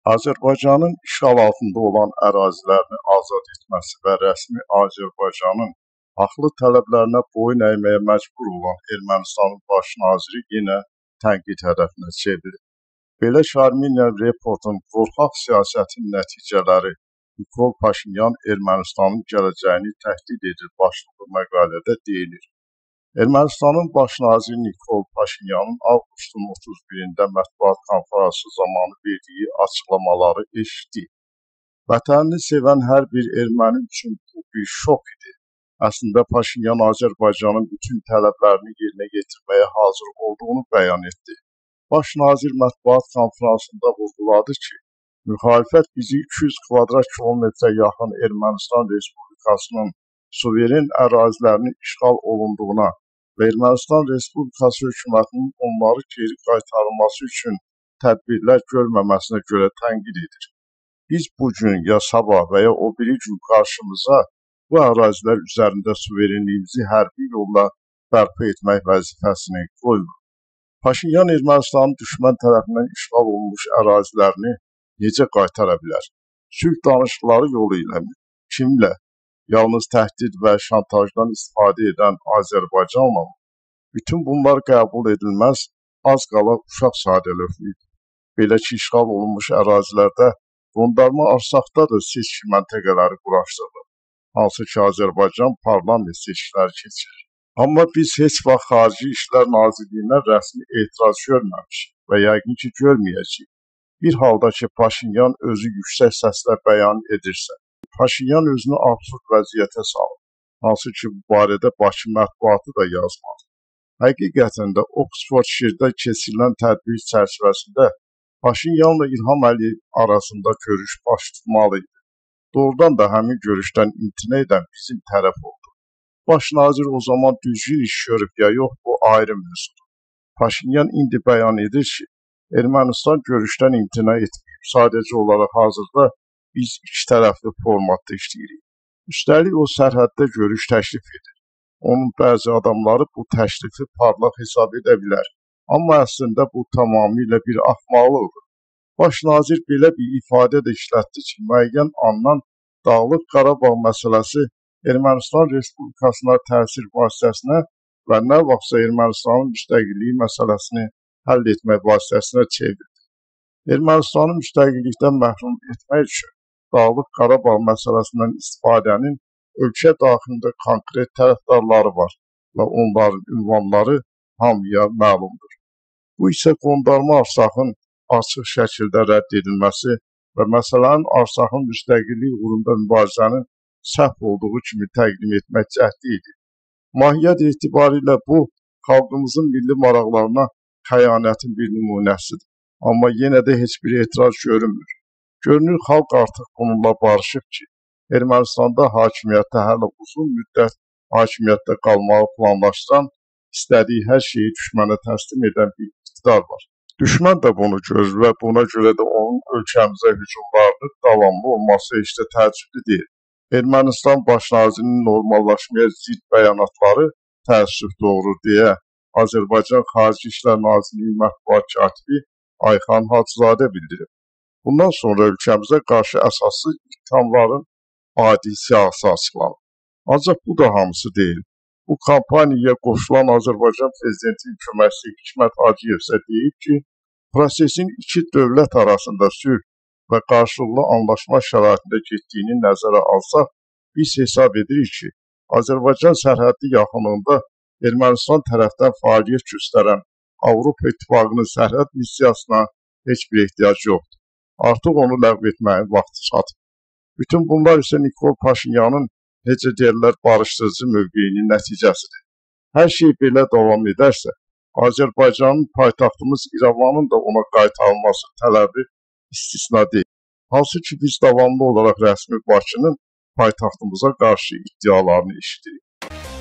Azərbaycanın işğal altında olan ərazilərini azad etməsi və rəsmi Azərbaycanın haqlı tələblərinə boyun əyməyə məcbur olan Ermənistanın baş naziri yenə tənqid hədəfinə çevrilib. Belə ki, Armenian Reportun qorxaq siyasətin nəticələri Nikol Paşinyan Ermənistanın gələcəyini təhdid edir başlıqlı məqalədə deyilir. Ermənistanın baş naziri Nikol Paşinyanın avqustun 31-də mətbuat konfransı zamanı verdiyi açıqlamaları eşitdik. Vətənini sevən hər bir erməni üçün bu bir şok idi. Əslində Paşinyan Azərbaycanın bütün tələblərini yerinə yetirməyə hazır olduğunu bəyan etdi. Baş nazir mətbuat konfransında vurguladı ki, müxalifət bizi 200 kvadrat kilometrə yaxın Ermənistan Respublikasının suveren ərazilərinin işğal olunduğuna və Ermənistan Respublikası hökumətinin onları geri qaytarılması üçün tədbirlər görməməsinə görə tənqid edir. Biz bugün ya sabah və ya o biri gün qarşımıza bu ərazilər üzərində suverenliyimizi hərbi yolla bərpa etmək vəzifəsini qoyuruq. Paşinyan Ermənistanın düşmən tərəfindən işğal olunmuş ərazilərini necə qaytara bilər? Sülh danışıqları yolu ilə mi? Kimlə? Yalnız təhdid və şantajdan istifadə edən Azərbaycanla mı? Bütün bunlar qəbul edilməz, az qala uşaq sadəlövhlüydü. Belə ki, işğal olunmuş ərazilərdə qondarma arsaqda da seçki məntəqələri quraşdırılır, hansı ki, Azərbaycan parlament seçkiləri keçirir. Amma biz heç vaxt Xarici İşlər Nazirliyindən rəsmi etiraz görməmişik və yəqin ki, görməyəcəyik. Bir halda ki, Paşinyan özü yüksək səslə bəyan edirsə, Paşinyan özünü absurd vəziyyətə salır, hansı ki, bu barədə Bakı mətbuatı da yazmadı. Həqiqətən də Oxford şirdə keçirilən tədbir çərçivəsində Paşinyanla İlham Əliyev arasında görüş baş tutmalı idi. Doğrudan da həmin görüşdən imtina edən bizim tərəf oldu. Baş nazir o zaman düzgün iş görüb ya yox, bu ayrı mövzudur. Paşinyan indi bəyan edir ki, Ermənistan görüşdən imtina etməyib. Sadəcə olaraq hazırda biz iki tərəfli formatda işləyirik. Üstəlik o sərhəddə görüş təklif edir. Onun bəzi adamları bu təklifi parlaq hesab edə bilər. Amma əslində bu tamamilə bir axmaqlıqdır. Baş nazir belə bir ifadə də işlətdi ki, müəyyən andan Dağlıq Qarabağ məsələsi Ermənistan Respublikasına təsir vasitəsinə və nə vaxtsa Ermənistanın müstəqilliyi məsələsini həll etmək vasitəsinə çevrildi. Ermənistanı müstəqillikdən məhrum etmək üçün Dağlıq Qarabağ məsələsindən istifadənin ölkə daxilində konkret tərəfdarları var və onların ünvanları hamıya məlumdur. Bu isə qondarma arsaqın açıq şəkildə rədd edilməsi və məsələnin arsaqın müstəqillik uğrunda mübarizənin səhv olduğu kimi təqdim etmək cəhdi idi. Mahiyyət etibarilə bu, xalqımızın milli maraqlarına xəyanətin bir nümunəsidir. Amma yenə də heç bir etiraz görünmür. Görünür, xalq artıq bununla barışıb ki, Ermənistanda hakimiyyətdə hələ uzun müddət hakimiyyətdə qalmağı planlaşdıran, istədiyi hər şeyi düşmənə təslim edən bir iqtidar var. Düşmən də bunu görür və buna görə də onun ölkəmizə hücumlarının davamlı olması heç də təəccüblü deyil. Ermənistan baş nazirinin normallaşmaya zidd bəyanatları təəssüf doğurur deyə Azərbaycan Xarici İşlər Nazirliyi mətbuat katibi Ayxan Hacızadə bildirib. Bundan sonra ölkəmizə qarşı əsassız ittihamların adi siyahısı açıqlanıb. Ancaq bu da hamısı deyil. Bu kampaniyaya qoşulan Azərbaycan Prezidentinin köməkçisi Hikmət Hacıyev isə deyib ki, prosesin iki dövlət arasında sülh və qarşılıqlı anlaşma şəraitində getdiyini nəzərə alsaq, biz hesab edirik ki, Azərbaycan sərhəddi yaxınlığında Ermənistan tərəfdən fəaliyyət göstərən Avropa İttifaqının sərhəd missiyasına heç bir ehtiyac yoxdur. Artıq onu ləğv etməyin vaxtı çatıb. Bütün bunlar isə Nikol Paşinyanın necə deyirlər, barışdırıcı mövqeyinin nəticəsidir. Hər şey belə davam edərsə, Azərbaycanın paytaxtımız İrəvanın da ona qaytarılması tələbi istisna deyil. Hansı ki, biz davamlı olaraq rəsmi Bakının paytaxtımıza qarşı iddialarını eşidirik.